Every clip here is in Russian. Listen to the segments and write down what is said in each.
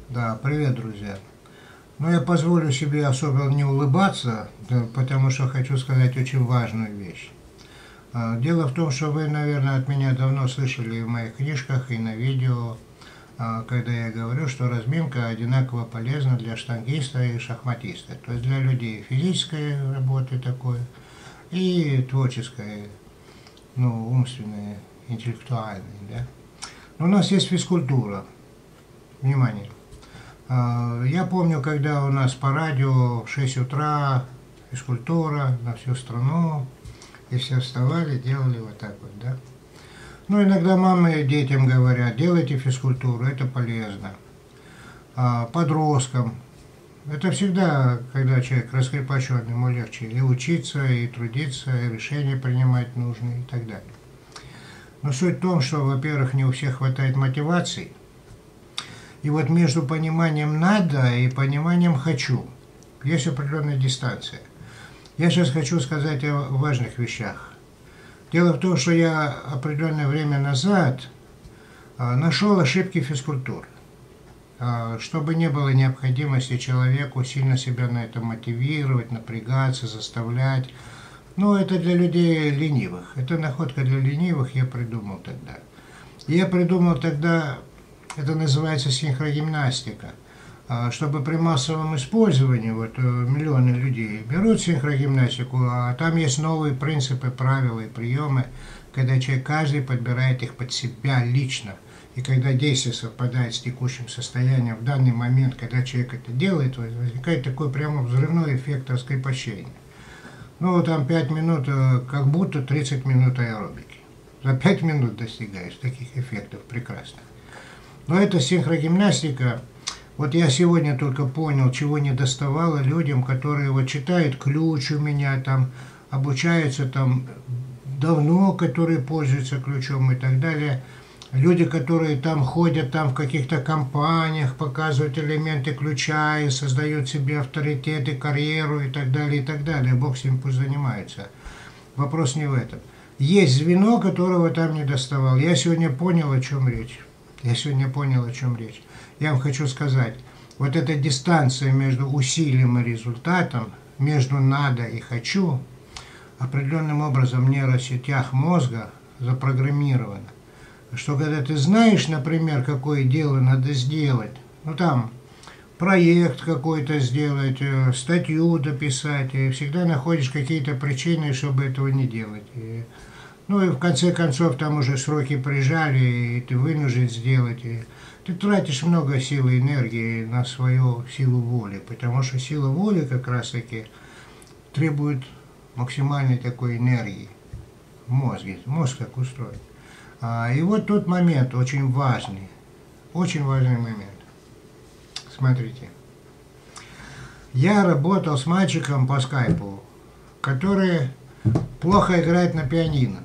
Да, привет, друзья. Но я позволю себе особо не улыбаться, да, потому что хочу сказать очень важную вещь. Дело в том, что вы, наверное, от меня давно слышали в моих книжках и на видео, когда я говорю, что разминка одинаково полезна для штангиста и шахматиста. То есть для людей физической работы такой и творческой, ну, умственной, интеллектуальной, да. Но у нас есть физкультура. Внимание. Я помню, когда у нас по радио в 6 утра физкультура на всю страну, и все вставали, делали вот так вот, да. Ну, иногда мамы детям говорят, делайте физкультуру, это полезно. Подросткам, это всегда, когда человек раскрепощенный, ему легче и учиться, и трудиться, и решения принимать нужные и так далее. Но суть в том, что, во-первых, не у всех хватает мотивации. И вот между пониманием «надо» и пониманием «хочу» есть определенная дистанция. Я сейчас хочу сказать о важных вещах. Дело в том, что я определенное время назад нашел ошибки физкультуры, чтобы не было необходимости человеку сильно себя на это мотивировать, напрягаться, заставлять. Но это для людей ленивых. Это находка для ленивых я придумал тогда. Я придумал тогда... Это называется синхрогимнастика. Чтобы при массовом использовании, вот миллионы людей берут синхрогимнастику, а там есть новые принципы, правила и приемы, когда человек каждый подбирает их под себя лично. И когда действие совпадает с текущим состоянием, в данный момент, когда человек это делает, возникает такой прямо взрывной эффект раскрепощения. Ну, там 5 минут, как будто 30 минут аэробики. За 5 минут достигаешь таких эффектов прекрасных. Но эта синхрогимнастика, вот я сегодня только понял, чего не доставало людям, которые вот читают ключ у меня, там, обучаются там давно, которые пользуются ключом и так далее. Люди, которые там ходят там в каких-то компаниях, показывают элементы ключа и создают себе авторитеты, карьеру и так далее, и так далее. Бог с ним пусть занимается. Вопрос не в этом. Есть звено, которого там не доставал. Я сегодня понял, о чем речь. Я вам хочу сказать, вот эта дистанция между усилием и результатом, между надо и хочу, определенным образом в нейросетях мозга запрограммирована. Что когда ты знаешь, например, какое дело надо сделать, ну там проект какой-то сделать, статью дописать, и всегда находишь какие-то причины, чтобы этого не делать. Ну и в конце концов там уже сроки прижали, и ты вынужден сделать. И ты тратишь много сил и энергии на свою силу воли, потому что сила воли как раз таки требует максимальной такой энергии в мозге. Мозг так устроен. И вот тот момент очень важный момент. Смотрите. Я работал с мальчиком по скайпу, который плохо играет на пианино.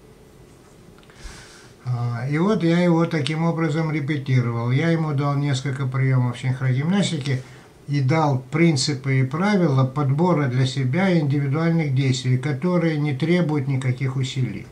И вот я его таким образом репетировал. Я ему дал несколько приемов синхрогимнастики и дал принципы и правила подбора для себя индивидуальных действий, которые не требуют никаких усилий.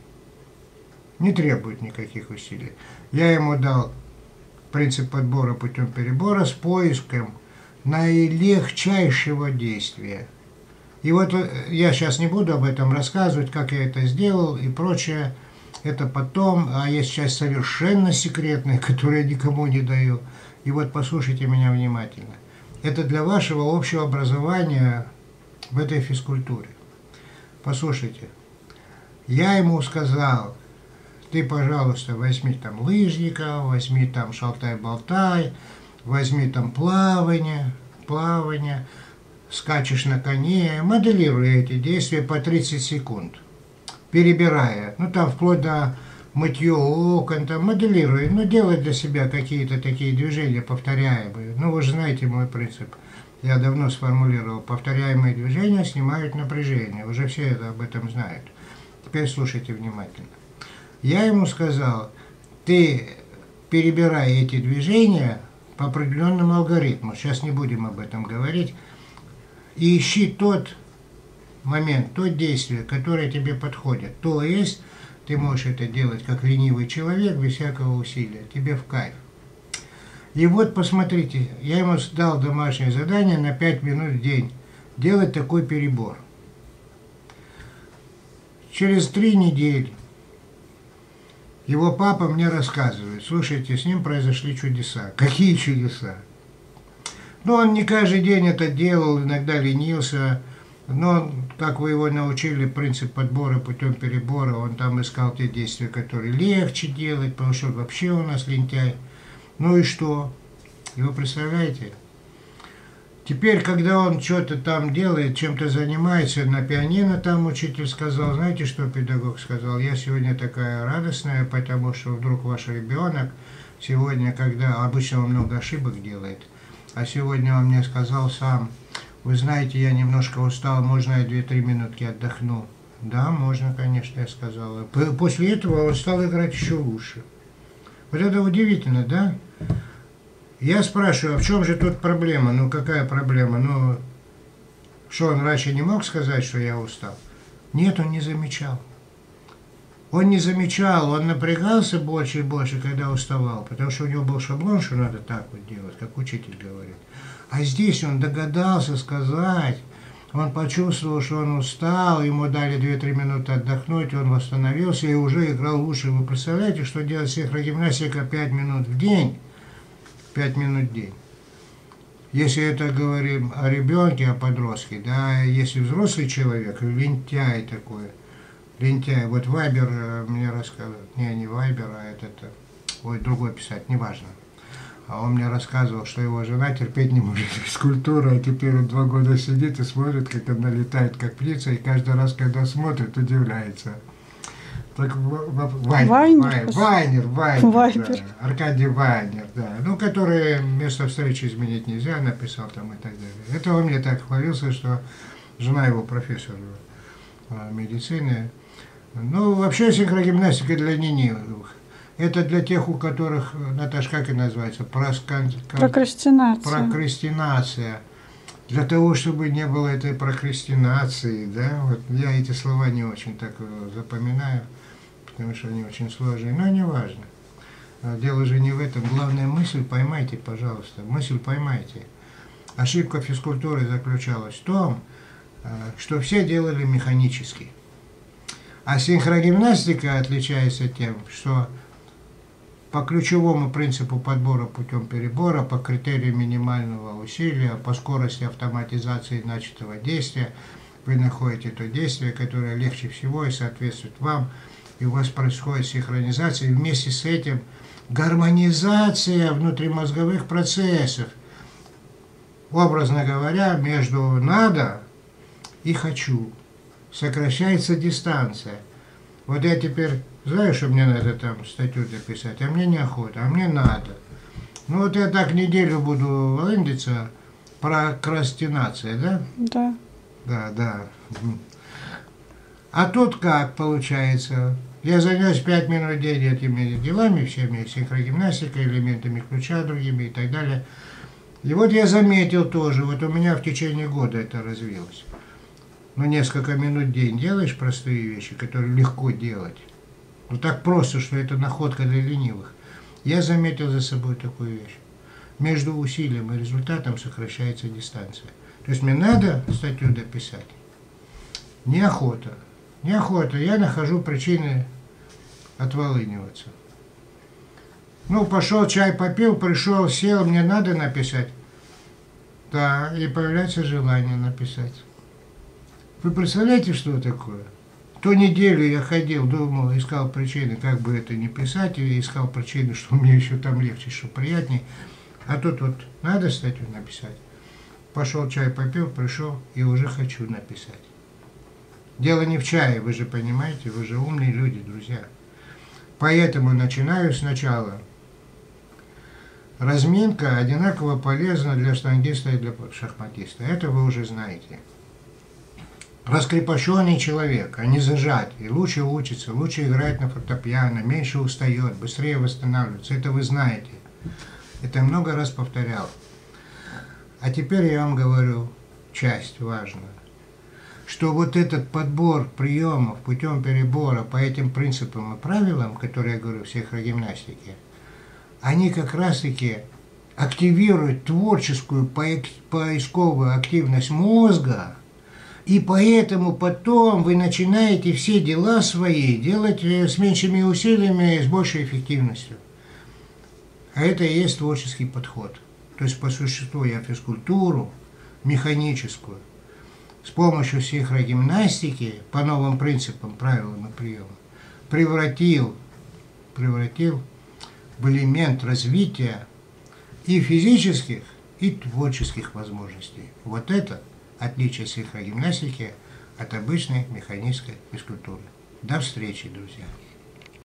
Я ему дал принцип подбора путем перебора с поиском наилегчайшего действия. И вот я сейчас не буду об этом рассказывать, как я это сделал и прочее. Это потом, а есть часть совершенно секретная, которую я никому не даю. И вот послушайте меня внимательно. Это для вашего общего образования в этой физкультуре. Послушайте. Я ему сказал, ты, пожалуйста, возьми там лыжника, возьми там шалтай-болтай, возьми там плавание, скачешь на коне, моделируй эти действия по 30 секунд. Перебирая, ну там вплоть до мытье окон, там моделируя, ну делай для себя какие-то такие движения повторяемые. Ну вы же знаете мой принцип, я давно сформулировал, повторяемые движения снимают напряжение, уже все об этом знают. Теперь слушайте внимательно. Я ему сказал, ты перебирай эти движения по определенному алгоритму, сейчас не будем об этом говорить, и ищи тот момент, то действие, которое тебе подходит. То есть ты можешь это делать как ленивый человек, без всякого усилия, тебе в кайф. И вот посмотрите, я ему дал домашнее задание на 5 минут в день. Делать такой перебор. Через 3 недели его папа мне рассказывает: слушайте, с ним произошли чудеса. Какие чудеса? Ну, он не каждый день это делал, иногда ленился. Но, как вы его научили, принцип подбора путем перебора, он там искал те действия, которые легче делать, потому что вообще у нас лентяй. Ну и что? И вы представляете? Теперь, когда он что-то там делает, чем-то занимается, на пианино там учитель сказал, знаете, что педагог сказал? Я сегодня такая радостная, потому что вдруг ваш ребенок сегодня, когда обычно он много ошибок делает, а сегодня он мне сказал сам: вы знаете, я немножко устал, можно я 2-3 минутки отдохну? Да, можно, конечно, я сказала. После этого он стал играть еще лучше. Вот это удивительно, да? Я спрашиваю, а в чем же тут проблема? Ну, какая проблема? Ну, что, он раньше не мог сказать, что я устал? Нет, он не замечал. Он не замечал, он напрягался больше и больше, когда уставал, потому что у него был шаблон, что надо так вот делать, как учитель говорит. А здесь он догадался сказать, он почувствовал, что он устал, ему дали 2-3 минуты отдохнуть, он восстановился и уже играл лучше. Вы представляете, что делает синхрогимнастика 5 минут в день? 5 минут в день. Если это говорим о ребенке, о подростке, да, если взрослый человек, лентяй такой, лентяй, вот Вайбер мне рассказывал, не Вайбер, а этот, ой, другой писать, неважно. А он мне рассказывал, что его жена терпеть не может физкультуру, а теперь он 2 года сидит и смотрит, как она летает, как птица, и каждый раз, когда смотрит, удивляется. Так, Вайнер, да, Аркадий Вайнер, да, ну, который место встречи изменить нельзя, написал там и так далее. Это он мне так хвалился, что жена его профессор медицины. Ну, вообще синхрогимнастика для ленивых. Это для тех, у которых, Наташа, как это называется? Прокрастинация. Для того, чтобы не было этой прокрастинации, да, вот я эти слова не очень так запоминаю, потому что они очень сложные, но не важно. Дело же не в этом. Главная мысль поймайте, пожалуйста, мысль поймайте. Ошибка физкультуры заключалась в том, что все делали механически. А синхрогимнастика отличается тем, что по ключевому принципу подбора путем перебора, по критерию минимального усилия, по скорости автоматизации начатого действия, вы находите то действие, которое легче всего и соответствует вам, и у вас происходит синхронизация, и вместе с этим гармонизация внутримозговых процессов. Образно говоря, между «надо» и «хочу» сокращается дистанция. Вот я теперь знаю, что мне надо там статью дописать, а мне неохота, а мне надо. Ну вот я так неделю буду лындиться, прокрастинация, да? Да. Да. А тут как получается? Я займусь 5 минут в день этими делами, всеми, синхрогимнастикой, элементами ключа другими и так далее. И вот я заметил тоже, вот у меня в течение года это развилось. Ну, несколько минут в день делаешь простые вещи, которые легко делать. Ну, так просто, что это находка для ленивых. Я заметил за собой такую вещь. Между усилием и результатом сокращается дистанция. То есть мне надо статью дописать. Неохота. Неохота. Я нахожу причины отволыниваться. Ну, пошел, чай попил, пришел, сел, мне надо написать. Да, и появляется желание написать. Вы представляете, что такое? Ту неделю я ходил, думал, искал причины, как бы это не писать, и искал причины, что мне еще там легче, что приятнее. А тут вот надо статью написать. Пошел, чай попил, пришел, и уже хочу написать. Дело не в чае, вы же понимаете, вы же умные люди, друзья. Поэтому начинаю сначала. Разминка одинаково полезна для штангиста и для шахматиста. Это вы уже знаете. Раскрепощенный человек, а не зажатый, лучше учится, лучше играет на фортепиано, меньше устает, быстрее восстанавливается. Это вы знаете. Это много раз повторял. А теперь я вам говорю часть важную. Что вот этот подбор приемов путем перебора по этим принципам и правилам, которые я говорю в синхрогимнастике, они как раз-таки активирует творческую поисковую активность мозга, и поэтому потом вы начинаете все дела свои делать с меньшими усилиями и с большей эффективностью. А это и есть творческий подход. То есть по существу я физкультуру механическую с помощью психогимнастики по новым принципам, правилам и приемам превратил в элемент развития и физических, и творческих возможностей. Вот это отличие психогимнастики от обычной механической физкультуры. До встречи, друзья!